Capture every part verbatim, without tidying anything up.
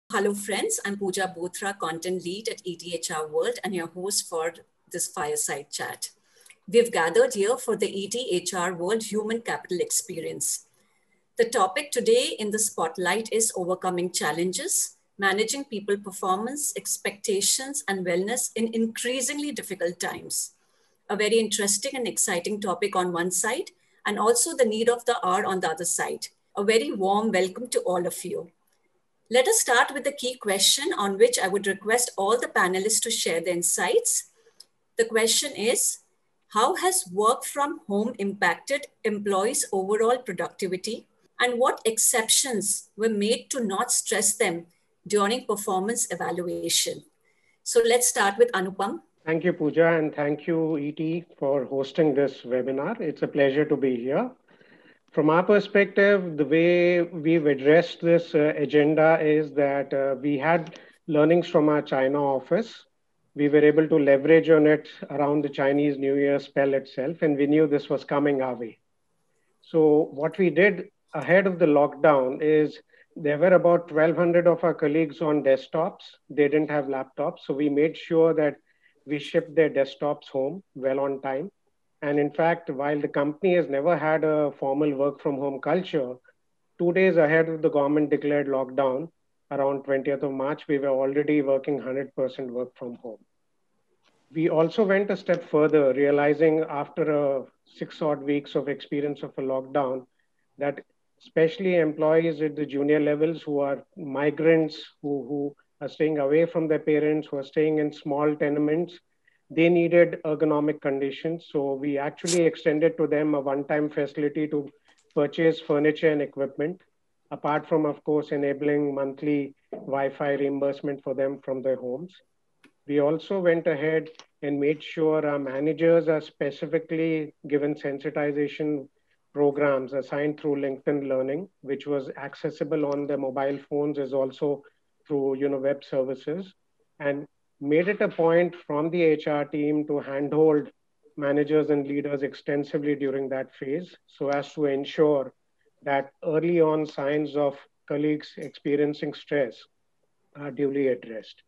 Hello friends, I'm Pooja Bothra, Content Lead at E T H R World and your host for this fireside chat. We've gathered here for the E T H R World Human Capital Experience. The topic today in the spotlight is overcoming challenges, managing people performance, expectations, and wellness in increasingly difficult times. A very interesting and exciting topic on one side, and also the need of the hour on the other side. A very warm welcome to all of you. Let us start with the key question on which I would request all the panelists to share their insights. The question is, how has work from home impacted employees' overall productivity? And what exceptions were made to not stress them during performance evaluation? So let's start with Anupam. Thank you, Pooja, and thank you, E T, for hosting this webinar. It's a pleasure to be here. From our perspective, the way we've addressed this uh, agenda is that uh, we had learnings from our China office. We were able to leverage on it around the Chinese New Year spell itself, and we knew this was coming our way. So what we did ahead of the lockdown is there were about twelve hundred of our colleagues on desktops. They didn't have laptops. So we made sure that we shipped their desktops home well on time. And in fact, while the company has never had a formal work from home culture, two days ahead of the government declared lockdown, around twentieth of March, we were already working one hundred percent work from home. We also went a step further, realizing after a six odd weeks of experience of a lockdown, that especially employees at the junior levels who are migrants, who, who are staying away from their parents, who are staying in small tenements, they needed ergonomic conditions. So we actually extended to them a one-time facility to purchase furniture and equipment, apart from, of course, enabling monthly Wi-Fi reimbursement for them from their homes. We also went ahead and made sure our managers are specifically given sensitization programs assigned through LinkedIn Learning, which was accessible on their mobile phones as also through you know, web services, and made it a point from the H R team to handhold managers and leaders extensively during that phase so as to ensure that early on signs of colleagues experiencing stress are duly addressed.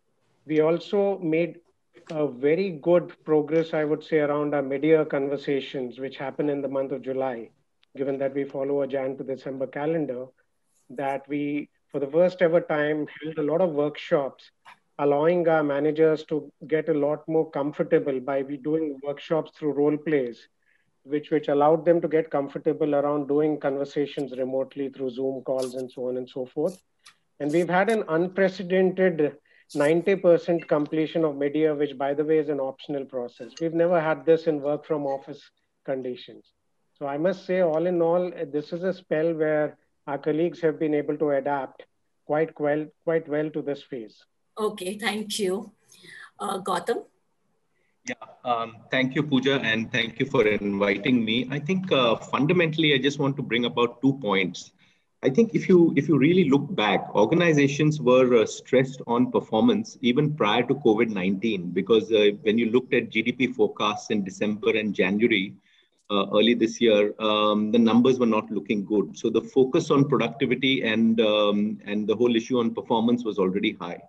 We also made a very good progress, I would say, around our mid-year conversations, which happen in the month of July, given that we follow a Jan to December calendar, that we, for the first ever time, held a lot of workshops allowing our managers to get a lot more comfortable by doing workshops through role plays, which, which allowed them to get comfortable around doing conversations remotely through Zoom calls and so on and so forth. And we've had an unprecedented ninety percent completion of mid-year, which by the way is an optional process. We've never had this in work from office conditions. So I must say, all in all, this is a spell where our colleagues have been able to adapt quite well, quite well to this phase. Okay, thank you. Uh, Gautam? Yeah, um, thank you, Pooja, and thank you for inviting me. I think uh, fundamentally, I just want to bring about two points. I think if you if you really look back, organizations were uh, stressed on performance even prior to COVID nineteen, because uh, when you looked at G D P forecasts in December and January, uh, early this year, um, the numbers were not looking good. So the focus on productivity and um, and the whole issue on performance was already high.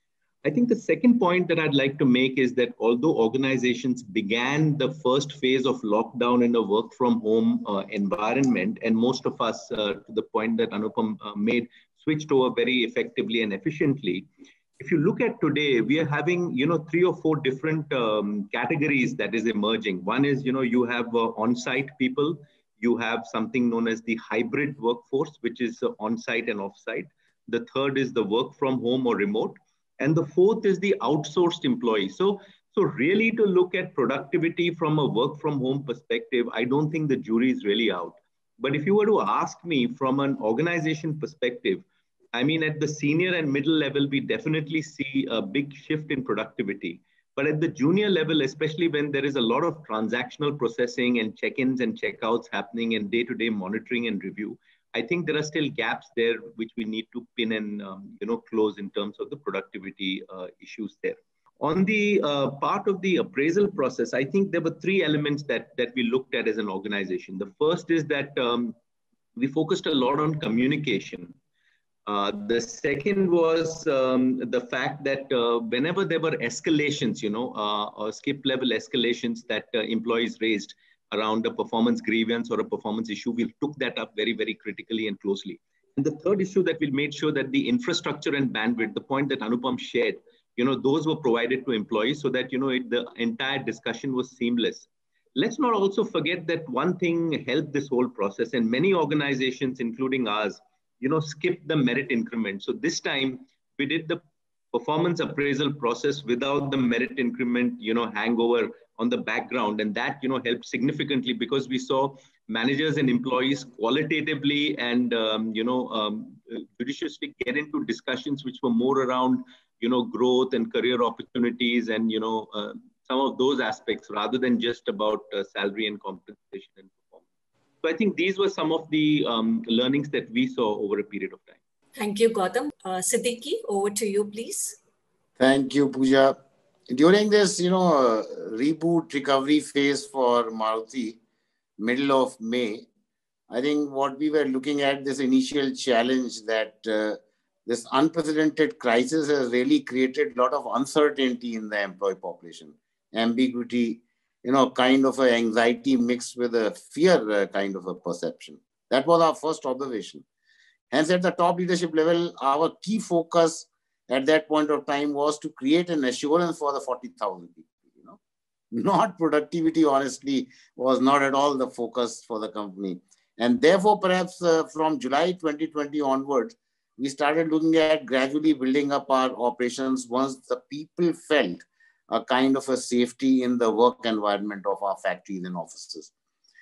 I think the second point that I'd like to make is that although organizations began the first phase of lockdown in a work from home uh, environment, and most of us, uh, to the point that Anupam uh, made, switched over very effectively and efficiently. If you look at today, we are having, you know, three or four different um, categories that is emerging. One is, you know, you have uh, on-site people. You have something known as the hybrid workforce, which is uh, on-site and off-site. The third is the work from home or remote. And the fourth is the outsourced employee. So, so really to look at productivity from a work from home perspective, I don't think the jury is really out. But if you were to ask me from an organization perspective, I mean, at the senior and middle level, we definitely see a big shift in productivity. But at the junior level, especially when there is a lot of transactional processing and check-ins and checkouts happening and day-to-day monitoring and review, I think there are still gaps there which we need to pin and um, you know close in terms of the productivity uh, issues there. On the uh, part of the appraisal process, I think there were three elements that that we looked at as an organization. The first is that um, we focused a lot on communication. Uh, the second was um, the fact that uh, whenever there were escalations, you know, uh, or skip level escalations that uh, employees raised around a performance grievance or a performance issue, we took that up very, very critically and closely. And the third issue that we made sure that the infrastructure and bandwidth, the point that Anupam shared, you know, those were provided to employees so that, you know, it, the entire discussion was seamless. Let's not also forget that one thing helped this whole process, and many organizations, including ours, you know, skip the merit increment. So this time we did the performance appraisal process without the merit increment, you know, hangover on the background. And that, you know, helped significantly because we saw managers and employees qualitatively and, um, you know, um, judiciously get into discussions which were more around, you know, growth and career opportunities and, you know, uh, some of those aspects rather than just about uh, salary and compensation and performance. So I think these were some of the um, learnings that we saw over a period of time. Thank you, Gautam. Uh, Siddiqui, over to you, please. Thank you, Pooja. During this, you know, uh, reboot recovery phase for Maruti, middle of May, I think what we were looking at, this initial challenge that uh, this unprecedented crisis has really created a lot of uncertainty in the employee population, ambiguity, you know, kind of an anxiety mixed with a fear uh, kind of a perception. That was our first observation. Hence, at the top leadership level, our key focus at that point of time was to create an assurance for the forty thousand people, you know. Not productivity, honestly, was not at all the focus for the company. And therefore, perhaps uh, from July twenty twenty onwards, we started looking at gradually building up our operations once the people felt a kind of a safety in the work environment of our factories and offices.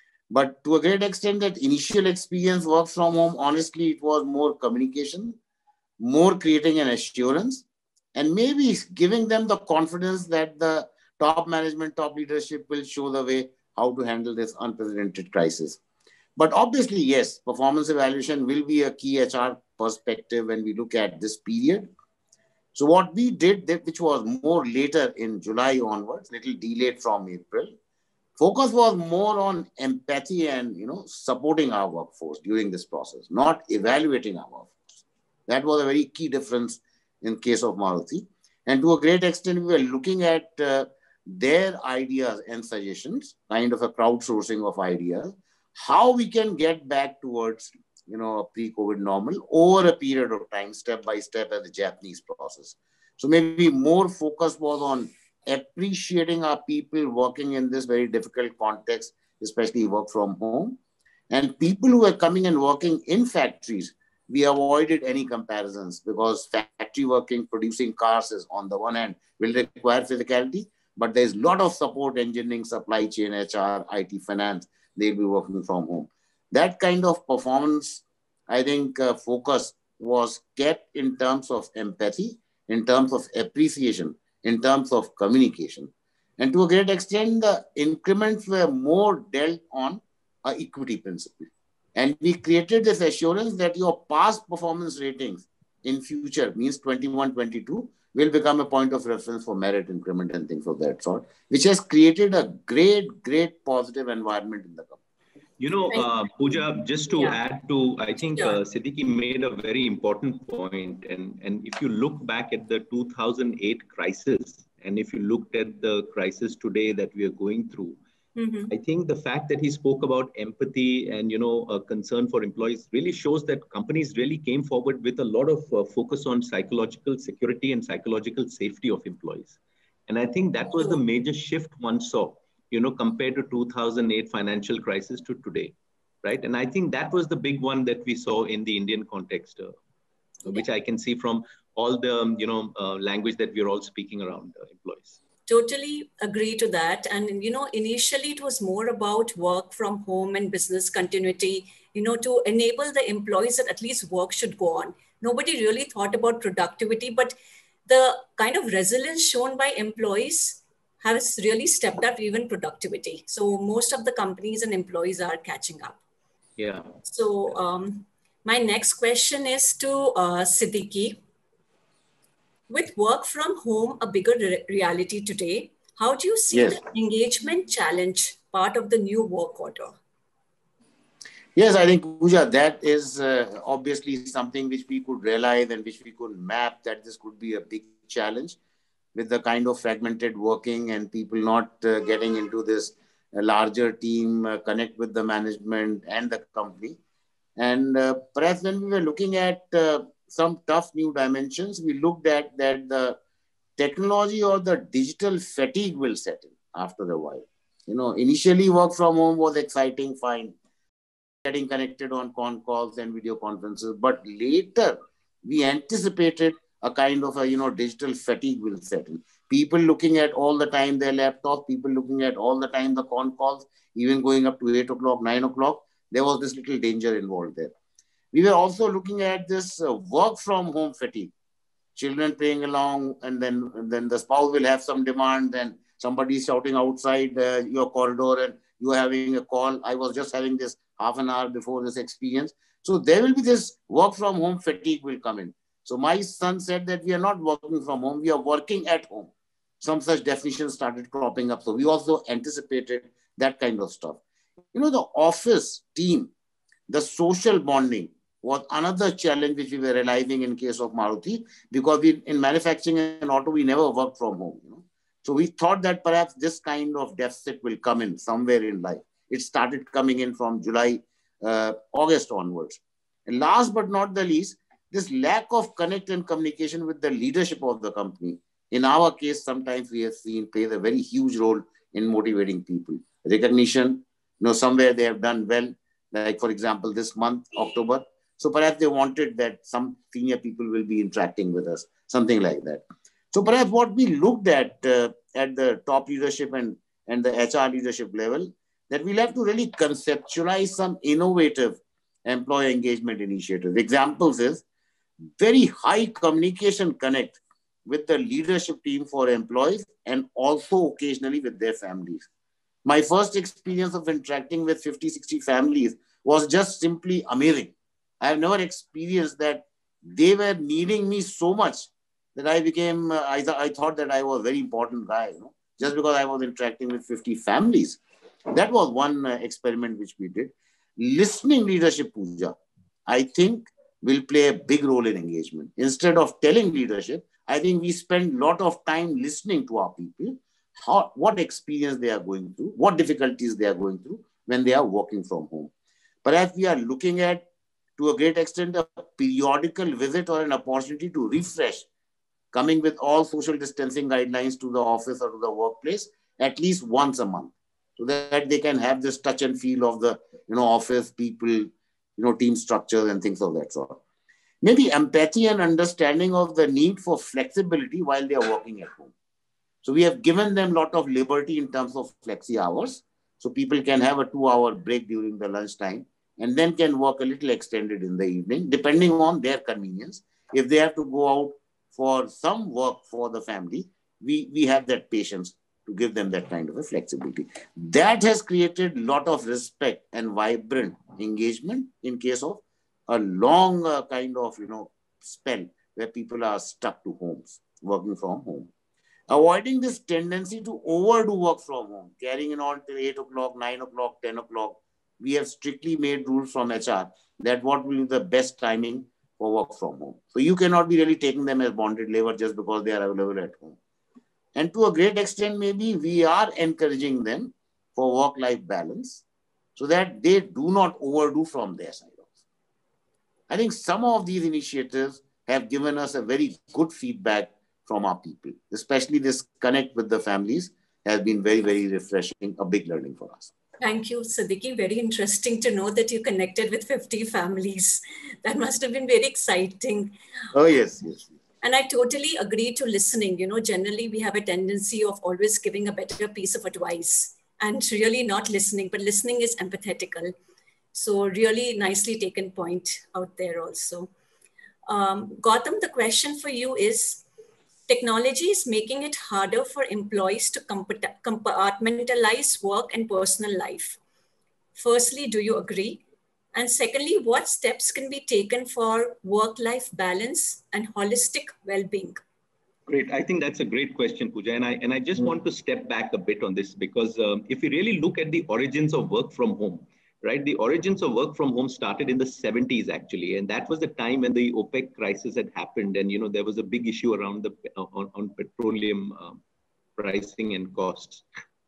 But to a great extent, that initial experience work from home, honestly, it was more communication, more creating an assurance, and maybe giving them the confidence that the top management, top leadership will show the way how to handle this unprecedented crisis. But obviously, yes, performance evaluation will be a key H R perspective when we look at this period. So what we did, which was more later in July onwards, little delayed from April, focus was more on empathy and, you know, supporting our workforce during this process, not evaluating our workforce. That was a very key difference in case of Maruti. And to a great extent, we were looking at uh, their ideas and suggestions, kind of a crowdsourcing of ideas, how we can get back towards, you know, a pre-COVID normal over a period of time, step by step, as the Japanese process. So maybe more focus was on appreciating our people working in this very difficult context, especially work from home. And people who are coming and working in factories, we avoided any comparisons because factory working, producing cars is on the one hand will require physicality, but there's a lot of support, engineering, supply chain, H R, I T, finance, they'll be working from home. That kind of performance, I think, uh, focus was kept in terms of empathy, in terms of appreciation, in terms of communication. And to a great extent, the increments were more dealt on an equity principle. And we created this assurance that your past performance ratings in future, means twenty-one, twenty-two, will become a point of reference for merit increment and things of that sort, which has created a great, great positive environment in the company. You know, uh, Pooja, just to yeah. add to, I think sure. uh, Siddiqui made a very important point. And, and if you look back at the two thousand eight crisis, and if you looked at the crisis today that we are going through, mm-hmm. I think the fact that he spoke about empathy and, you know, a concern for employees really shows that companies really came forward with a lot of uh, focus on psychological security and psychological safety of employees. And I think that was the major shift one saw, you know, compared to two thousand eight financial crisis to today, right? And I think that was the big one that we saw in the Indian context, uh, yeah. which I can see from all the, um, you know, uh, language that we're all speaking around uh, employees. Totally agree to that. And, you know, initially it was more about work from home and business continuity, you know, to enable the employees that at least work should go on. Nobody really thought about productivity, but the kind of resilience shown by employees has really stepped up even productivity. So most of the companies and employees are catching up. Yeah. So um, my next question is to uh, Siddiqui. With work from home a bigger re reality today, how do you see yes. the engagement challenge part of the new work order? Yes, I think, Pooja, that is uh, obviously something which we could realize and which we could map, that this could be a big challenge with the kind of fragmented working and people not uh, getting into this uh, larger team, uh, connect with the management and the company. And uh, perhaps when we were looking at uh, some tough new dimensions, we looked at that the technology or the digital fatigue will set in after a while. You know, initially work from home was exciting, fine, getting connected on con calls and video conferences. But later, we anticipated a kind of a, you know, digital fatigue will set in. People looking at all the time their laptop, people looking at all the time the con calls, even going up to eight o'clock, nine o'clock. There was this little danger involved there. We were also looking at this uh, work from home fatigue. Children playing along, and then, and then the spouse will have some demand, and somebody shouting outside uh, your corridor, and you are having a call. I was just having this half an hour before this experience. So there will be this work from home fatigue will come in. So my son said that we are not working from home, we are working at home. Some such definitions started cropping up. So we also anticipated that kind of stuff. You know, the office team, the social bonding was another challenge which we were realizing in case of Maruti, because we, in manufacturing and auto, we never worked from home. You know? So we thought that perhaps this kind of deficit will come in somewhere in life. It started coming in from July, uh, August onwards. And last but not the least, this lack of connect and communication with the leadership of the company. In our case, sometimes we have seen plays a very huge role in motivating people. Recognition, you know, somewhere they have done well, like for example, this month, October. So perhaps they wanted that some senior people will be interacting with us, something like that. So perhaps what we looked at uh, at the top leadership and, and the H R leadership level, that we'll have to really conceptualize some innovative employee engagement initiatives. Examples is very high communication connect with the leadership team for employees and also occasionally with their families. My first experience of interacting with fifty, sixty families was just simply amazing. I have never experienced that they were needing me so much that I became, uh, I, th I thought that I was a very important guy, you know, just because I was interacting with fifty families. That was one uh, experiment which we did. Listening leadership, Pooja, I think will play a big role in engagement. Instead of telling leadership, I think we spend a lot of time listening to our people, how, what experience they are going through, what difficulties they are going through when they are working from home. Perhaps we are looking at, to a great extent, a periodical visit or an opportunity to refresh, coming with all social distancing guidelines to the office or to the workplace at least once a month, so that they can have this touch and feel of the, you know, office people, you know, team structures and things of that sort. Maybe empathy and understanding of the need for flexibility while they are working at home. So we have given them a lot of liberty in terms of flexi hours. So people can have a two hour break during the lunchtime and then can work a little extended in the evening, depending on their convenience. If they have to go out for some work for the family, we, we have that patience to give them that kind of a flexibility. That has created a lot of respect and vibrant engagement in case of a long uh, kind of, you know, spell where people are stuck to homes, working from home. Avoiding this tendency to overdo work from home, carrying it on till eight o'clock, nine o'clock, ten o'clock. We have strictly made rules from H R that what will be the best timing for work from home. So you cannot be really taking them as bonded labor just because they are available at home. And to a great extent, maybe we are encouraging them for work-life balance so that they do not overdo from their side. I think some of these initiatives have given us a very good feedback from our people, especially this connect with the families has been very, very refreshing, a big learning for us. Thank you, Siddiqui. Very interesting to know that you connected with fifty families. That must have been very exciting. Oh, yes, yes. And I totally agree to listening. You know, generally we have a tendency of always giving a better piece of advice and really not listening, but listening is empathetical. So really nicely taken point out there also. Um, Gautam, the question for you is, technology is making it harder for employees to compartmentalize work and personal life. Firstly, do you agree? And secondly, what steps can be taken for work-life balance and holistic well-being? Great. I think that's a great question, Pooja. And I, and I just want to step back a bit on this because um, if we really look at the origins of work from home, right? The origins of work from home started in the seventies actually. And that was the time when the OPEC crisis had happened. And, you know, there was a big issue around the, on, on petroleum um, pricing and costs.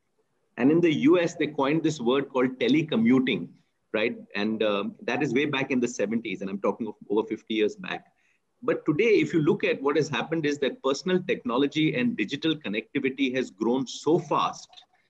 And in the U S, they coined this word called telecommuting, right? And um, that is way back in the seventies. And I'm talking of over fifty years back. But today, if you look at what has happened is that personal technology and digital connectivity has grown so fast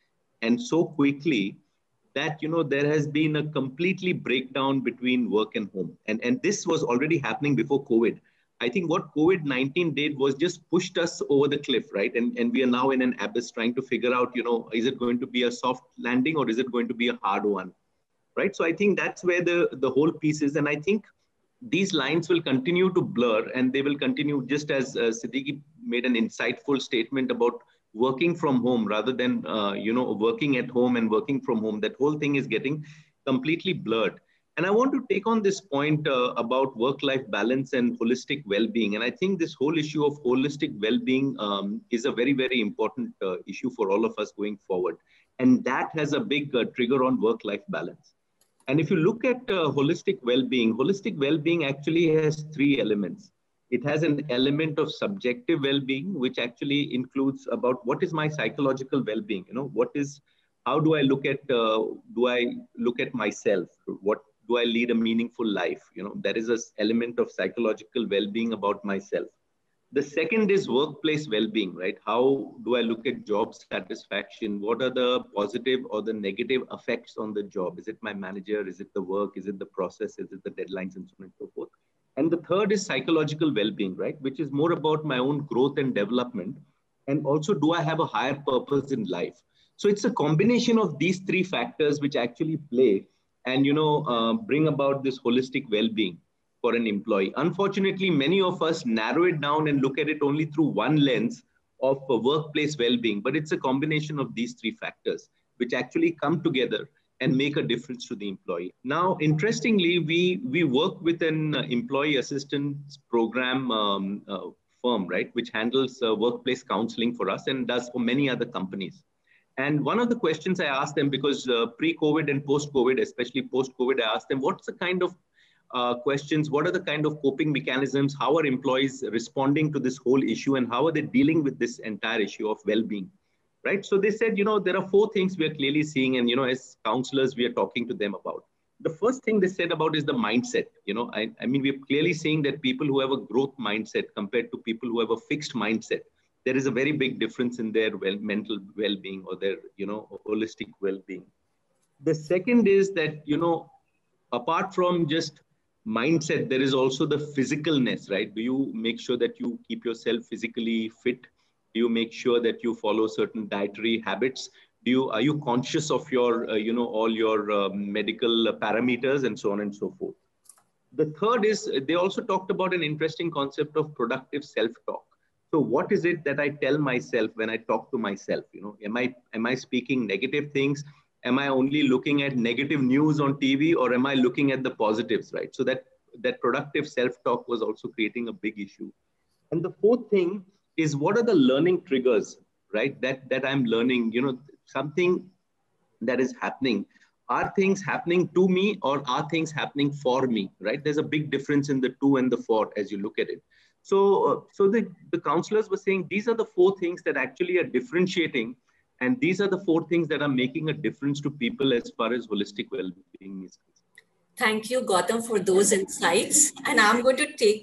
and so quickly that, you know, there has been a completely breakdown between work and home. And, and this was already happening before COVID. I think what COVID nineteen did was just pushed us over the cliff, right? And, and we are now in an abyss trying to figure out, you know, is it going to be a soft landing or is it going to be a hard one, right? So I think that's where the, the whole piece is. And I think these lines will continue to blur and they will continue, just as uh, Siddiqui made an insightful statement about working from home rather than, uh, you know, working at home and working from home. That whole thing is getting completely blurred. And I want to take on this point uh, about work-life balance and holistic well-being. And I think this whole issue of holistic well-being um, is a very, very important uh, issue for all of us going forward. And that has a big uh, trigger on work-life balance. And if you look at uh, holistic well-being, holistic well-being actually has three elements. It has an element of subjective well-being, which actually includes about what is my psychological well-being? You know, what is, how do I look at, uh, do I look at myself? What do I lead a meaningful life? You know, there is an element of psychological well-being about myself. The second is workplace well-being, right? How do I look at job satisfaction? What are the positive or the negative effects on the job? Is it my manager? Is it the work? Is it the process? Is it the deadlines and so on and so forth? And the third is psychological well-being, right? Which is more about my own growth and development. And also, do I have a higher purpose in life? So it's a combination of these three factors which actually play and, you know, uh, bring about this holistic well-being for an employee. Unfortunately, many of us narrow it down and look at it only through one lens of uh, workplace well-being. But it's a combination of these three factors which actually come together and make a difference to the employee. Now, interestingly, we, we work with an uh, employee assistance program um, uh, firm, right, which handles uh, workplace counseling for us and does for many other companies. And one of the questions I asked them, because uh, pre-COVID and post-COVID, especially post-COVID, I asked them, what's the kind of uh, questions, what are the kind of coping mechanisms, how are employees responding to this whole issue, and how are they dealing with this entire issue of well-being? Right. So they said, you know, there are four things we are clearly seeing. And, you know, as counselors, we are talking to them about. The first thing they said about is the mindset. You know, I, I mean, we're clearly seeing that people who have a growth mindset compared to people who have a fixed mindset, there is a very big difference in their well, mental well-being or their, you know, holistic well-being. The second is that, you know, apart from just mindset, there is also the physicalness, right? Do you make sure that you keep yourself physically fit? Do you make sure that you follow certain dietary habits? Do you, are you conscious of your, uh, you know, all your uh, medical parameters and so on and so forth? The third is, they also talked about an interesting concept of productive self-talk. So what is it that I tell myself when I talk to myself? You know, am I, am I speaking negative things? Am I only looking at negative news on T V, or am I looking at the positives, right? So that, that productive self-talk was also creating a big issue. And the fourth thing is, what are the learning triggers, right? That, that I'm learning, you know, something that is happening. Are things happening to me or are things happening for me, right? There's a big difference in the two and the four as you look at it. So, uh, so the, the counselors were saying, these are the four things that actually are differentiating. And these are the four things that are making a difference to people as far as holistic well-being is concerned. Thank you, Gautam, for those insights. And I'm going to take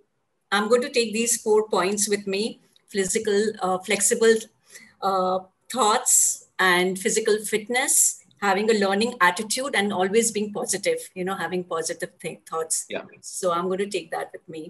I'm going to take these four points with me: physical, uh, flexible uh, thoughts and physical fitness, having a learning attitude, and always being positive, you know, having positive think, thoughts. Yeah. So I'm going to take that with me.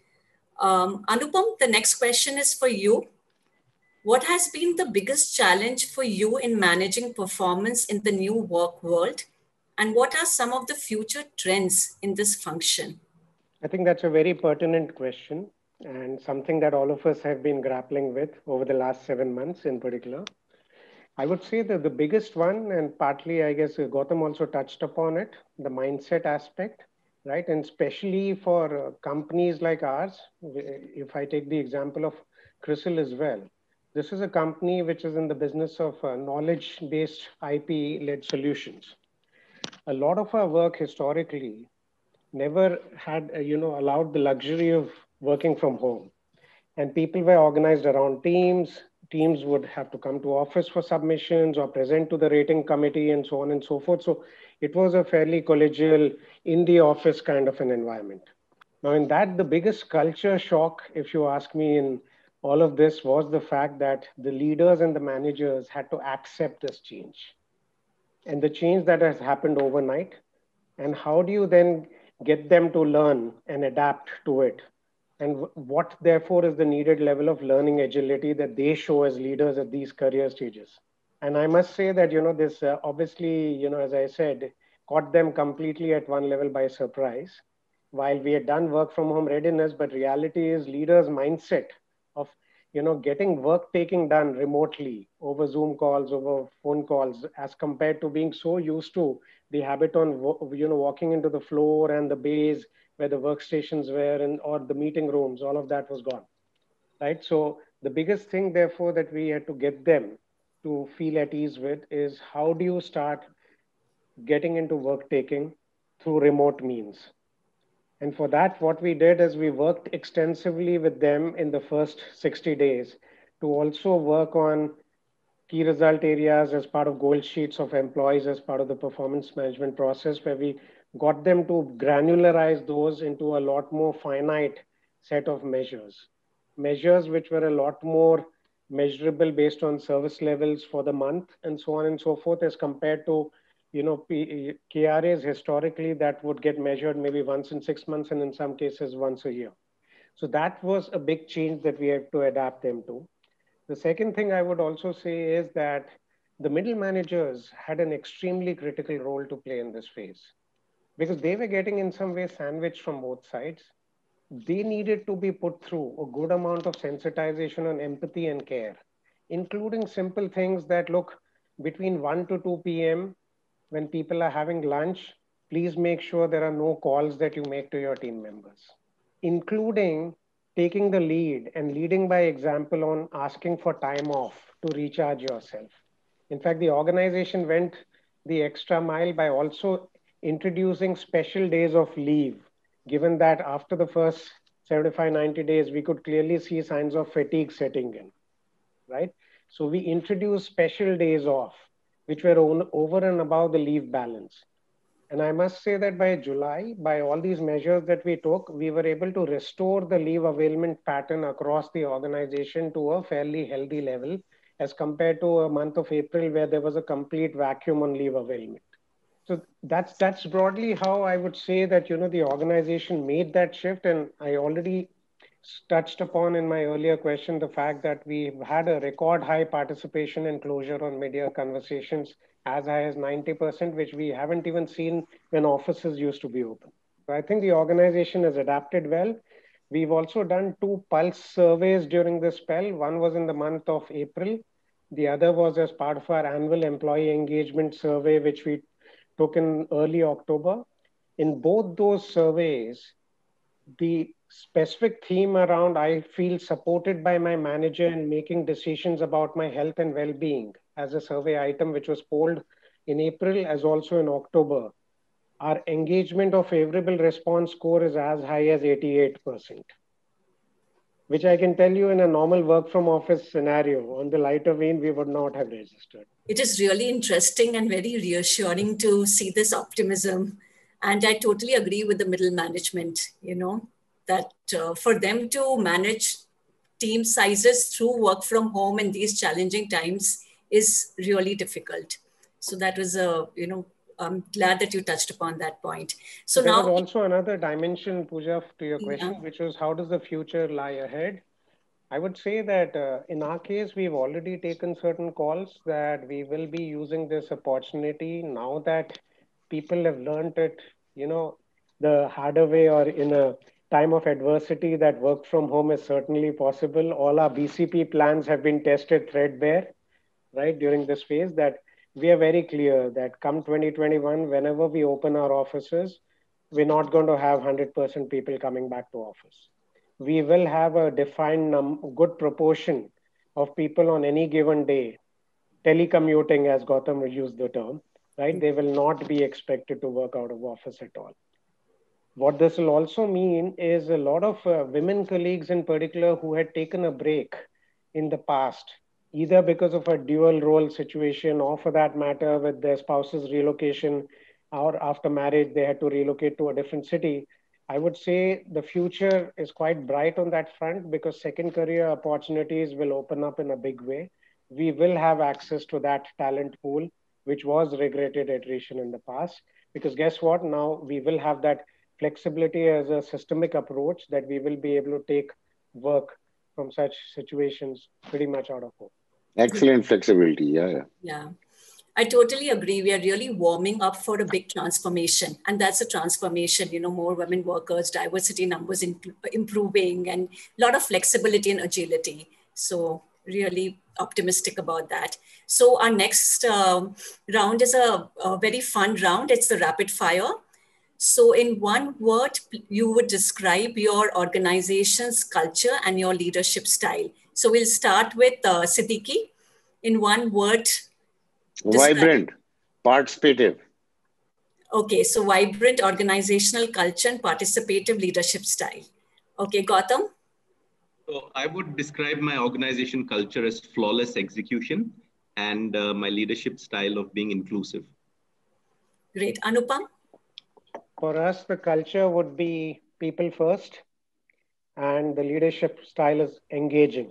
Um, Anupam, the next question is for you. What has been the biggest challenge for you in managing performance in the new work world? And what are some of the future trends in this function? I think that's a very pertinent question and something that all of us have been grappling with over the last seven months in particular. I would say that the biggest one, and partly I guess Gautam also touched upon it, the mindset aspect, right? And especially for uh, companies like ours, if I take the example of CRISIL as well, this is a company which is in the business of uh, knowledge-based I P-led solutions. a lot of our work historically never had, uh, you know, allowed the luxury of working from home. And people were organized around teams. Teams would have to come to office for submissions or present to the rating committee and so on and so forth. So it was a fairly collegial, in the office kind of an environment. Now, in that, the biggest culture shock, if you ask me, in all of this was the fact that the leaders and the managers had to accept this change. And the change that has happened overnight, and how do you then get them to learn and adapt to it? And what, therefore, is the needed level of learning agility that they show as leaders at these career stages? And I must say that, you know, this uh, obviously, you know, as I said, caught them completely at one level by surprise. While we had done work from home readiness, but reality is leaders' mindset of, you know, getting work taking done remotely over Zoom calls, over phone calls, as compared to being so used to the habit on, you know, walking into the floor and the bays where the workstations were and or the meeting rooms, all of that was gone, right? So the biggest thing, therefore, that we had to get them to feel at ease with is how do you start getting into work taking through remote means? And for that, what we did is we worked extensively with them in the first sixty days to also work on key result areas as part of goal sheets of employees as part of the performance management process, where we got them to granularize those into a lot more finite set of measures. Measures which were a lot more measurable based on service levels for the month and so on and so forth, as compared to, you know, K R As historically that would get measured maybe once in six months and in some cases once a year. So that was a big change that we had to adapt them to. The second thing I would also say is that the middle managers had an extremely critical role to play in this phase because they were getting in some way sandwiched from both sides. They needed to be put through a good amount of sensitization on empathy and care, including simple things that look between one to two P M when people are having lunch, please make sure there are no calls that you make to your team members, including taking the lead and leading by example on asking for time off to recharge yourself. In fact, the organization went the extra mile by also introducing special days of leave, given that after the first seventy-five, ninety days, we could clearly see signs of fatigue setting in, right? So we introduced special days off, which were on, over and above the leave balance. And I must say that by July, by all these measures that we took, we were able to restore the leave availment pattern across the organization to a fairly healthy level as compared to a month of April where there was a complete vacuum on leave availment. So that's that's broadly how I would say that, you know, the organization made that shift. And I already touched upon in my earlier question the fact that we've had a record high participation and closure on mid-year conversations as high as ninety percent, which we haven't even seen when offices used to be open. So I think the organization has adapted well. We've also done two pulse surveys during this spell. One was in the month of April. The other was as part of our annual employee engagement survey, which we took in early October. In both those surveys, the specific theme around I feel supported by my manager in making decisions about my health and well-being as a survey item, which was polled in April as also in October. Our engagement or favorable response score is as high as eighty-eight percent, which I can tell you in a normal work from office scenario, on the lighter vein, we would not have registered. It is really interesting and very reassuring to see this optimism. And I totally agree with the middle management, you know, that uh, for them to manage team sizes through work from home in these challenging times is really difficult. So that was a, you know, I'm glad that you touched upon that point. So there now- was also another dimension, Pooja, to your question, yeah. which was how does the future lie ahead? I would say that uh, in our case, we've already taken certain calls that we will be using this opportunity now that people have learned it, you know, the harder way or in a time of adversity that work from home is certainly possible. All our B C P plans have been tested threadbare, right, during this phase, that we are very clear that come twenty twenty-one, whenever we open our offices, we're not going to have one hundred percent people coming back to office. We will have a defined num- good proportion of people on any given day, telecommuting, as Gautam used the term, right? They will not be expected to work out of office at all. What this will also mean is a lot of uh, women colleagues in particular who had taken a break in the past, either because of a dual role situation or for that matter with their spouse's relocation, or after marriage, they had to relocate to a different city. I would say the future is quite bright on that front because second career opportunities will open up in a big way. We will have access to that talent pool, which was regretted attrition in the past. Because guess what? Now we will have that flexibility as a systemic approach that we will be able to take work from such situations pretty much out of home. Excellent flexibility. Yeah, yeah. Yeah. I totally agree. We are really warming up for a big transformation. And that's a transformation, you know, more women workers, diversity numbers in, improving, and a lot of flexibility and agility. So really optimistic about that. So our next um, round is a, a very fun round. It's the rapid fire. So in one word, you would describe your organization's culture and your leadership style. So we'll start with uh, Siddiqui. In one word, describe. Vibrant, participative. Okay, so vibrant organizational culture and participative leadership style. Okay, Gautam? So I would describe my organization culture as flawless execution and uh, my leadership style of being inclusive. Great. Anupam? For us, the culture would be people first, and the leadership style is engaging.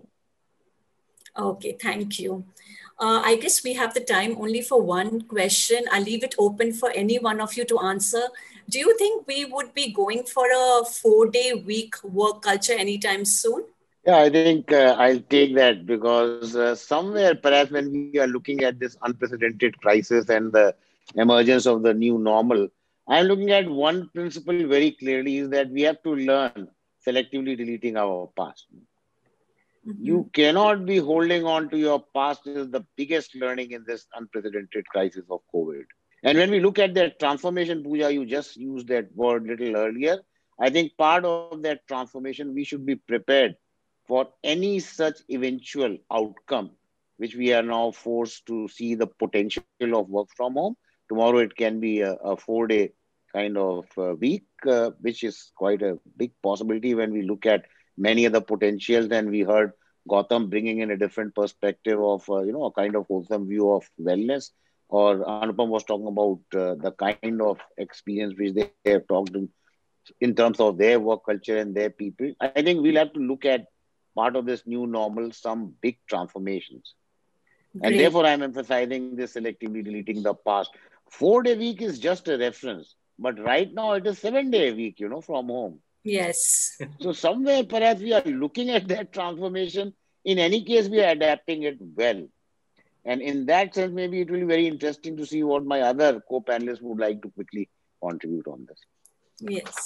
Okay, thank you. Uh, I guess we have the time only for one question. I'll leave it open for any one of you to answer. Do you think we would be going for a four-day week work culture anytime soon? Yeah, I think uh, I'll take that because uh, somewhere, perhaps when we are looking at this unprecedented crisis and the emergence of the new normal, I'm looking at one principle very clearly is that we have to learn selectively deleting our past. Mm-hmm. You cannot be holding on to your past is the biggest learning in this unprecedented crisis of COVID. And when we look at that transformation, Pooja, you just used that word a little earlier. I think part of that transformation, we should be prepared for any such eventual outcome, which we are now forced to see the potential of work from home. Tomorrow, it can be a, a four-day kind of uh, week, uh, which is quite a big possibility when we look at many of the potentials. And we heard Gautam bringing in a different perspective of, uh, you know, a kind of wholesome view of wellness. Or Anupam was talking about uh, the kind of experience which they have talked in, in terms of their work culture and their people. I think we'll have to look at part of this new normal, some big transformations. Great. And therefore, I'm emphasizing this selectively deleting the past. Four-day week is just a reference. But right now, it is seven-day week, you know, from home. Yes. So somewhere, perhaps we are looking at that transformation. In any case, we are adapting it well. And in that sense, maybe it will be very interesting to see what my other co-panelists would like to quickly contribute on this. Yes.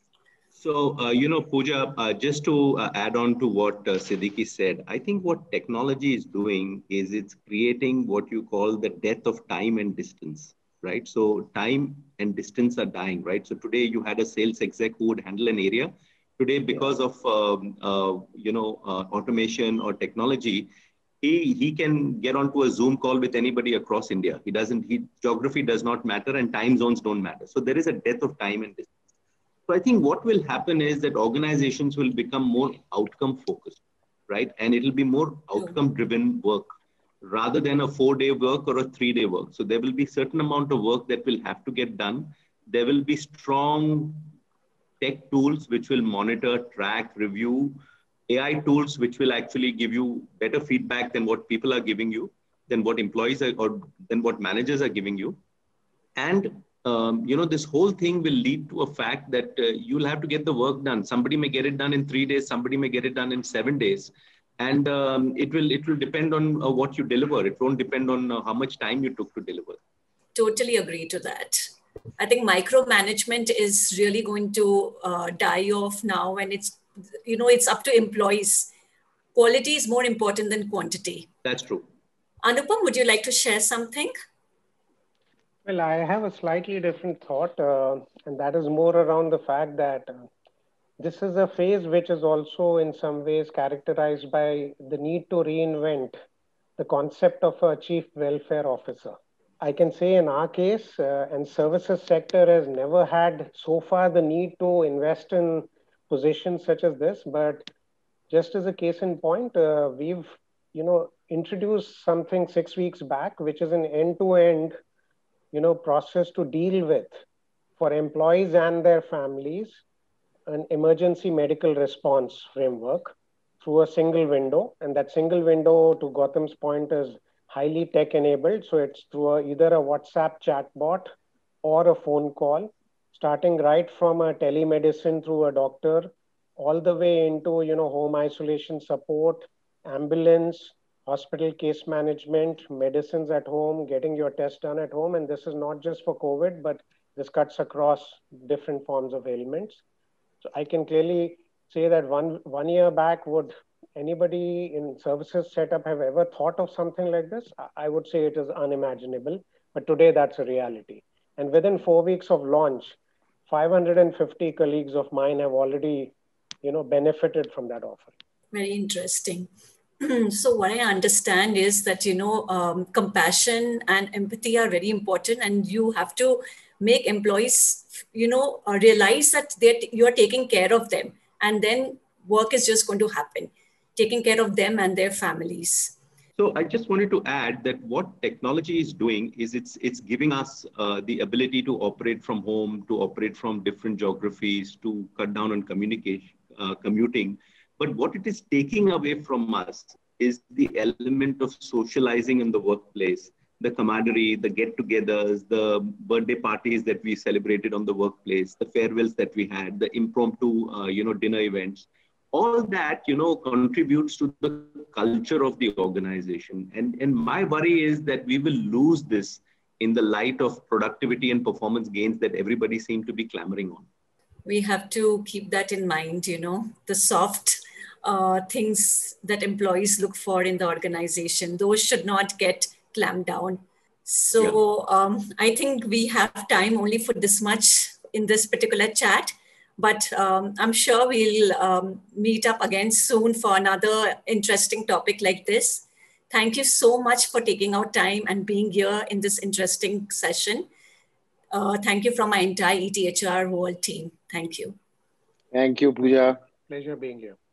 So, uh, you know, Pooja, uh, just to uh, add on to what uh, Siddiqui said, I think what technology is doing is it's creating what you call the death of time and distance, right? So time and distance are dying, right? So today you had a sales exec who would handle an area. Today, because of, um, uh, you know, uh, automation or technology, he, he can get onto a Zoom call with anybody across India. He doesn't, he, geography does not matter and time zones don't matter. So there is a death of time and distance. So I think what will happen is that organizations will become more outcome focused, right? And it'll be more outcome driven work rather than a four day work or a three day work. So there will be certain amount of work that will have to get done. There will be strong tech tools which will monitor, track, review, A I tools which will actually give you better feedback than what people are giving you, than what employees are, or than what managers are giving you. And Um, you know, this whole thing will lead to a fact that uh, you'll have to get the work done. Somebody may get it done in three days. Somebody may get it done in seven days. And um, it will it will depend on uh, what you deliver. It won't depend on uh, how much time you took to deliver. Totally agree to that. I think micromanagement is really going to uh, die off now. And it's, you know, it's up to employees. Quality is more important than quantity. That's true. Anupam, would you like to share something? Well, I have a slightly different thought, uh, and that is more around the fact that uh, this is a phase which is also in some ways characterized by the need to reinvent the concept of a chief welfare officer. I can say in our case, uh, and services sector has never had so far the need to invest in positions such as this. But just as a case in point, uh, we've, you know, introduced something six weeks back, which is an end-to-end, you know, process to deal with for employees and their families, an emergency medical response framework through a single window. And that single window, to Gautam's point, is highly tech enabled. So it's through a, either a WhatsApp chatbot or a phone call, starting right from a telemedicine through a doctor, all the way into, you know, home isolation support, ambulance, hospital case management, medicines at home, getting your test done at home. And this is not just for COVID, but this cuts across different forms of ailments. So I can clearly say that one, one year back, would anybody in services setup have ever thought of something like this? I would say it is unimaginable, but today that's a reality. And within four weeks of launch, five hundred fifty colleagues of mine have already, you know, benefited from that offer. Very interesting. So what I understand is that, you know, um, compassion and empathy are very important, and you have to make employees, you know, uh, realize that you are taking care of them, and then work is just going to happen, taking care of them and their families. So I just wanted to add that what technology is doing is it's it's giving us uh, the ability to operate from home, to operate from different geographies, to cut down on communication, uh, commuting. But what it is taking away from us is the element of socializing in the workplace, the camaraderie, the get-togethers, the birthday parties that we celebrated on the workplace, the farewells that we had, the impromptu, uh, you know, dinner events. All that, you know, contributes to the culture of the organization. And, and my worry is that we will lose this in the light of productivity and performance gains that everybody seems to be clamoring on. We have to keep that in mind, you know, the soft uh, things that employees look for in the organization, those should not get clamped down. So yeah. um, I think we have time only for this much in this particular chat, but um, I'm sure we'll um, meet up again soon for another interesting topic like this. Thank you so much for taking out time and being here in this interesting session. Uh, thank you from my entire E T H R World team. Thank you. Thank you, Pooja. Pleasure being here.